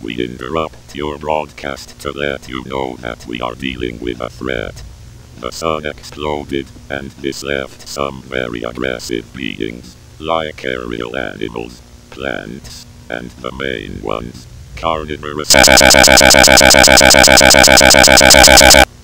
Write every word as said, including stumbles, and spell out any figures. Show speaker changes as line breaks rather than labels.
We interrupt your broadcast to let you know that we are dealing with a threat. The sun exploded, and this left some very aggressive beings, like aerial animals, plants, and the main ones, carnivorous.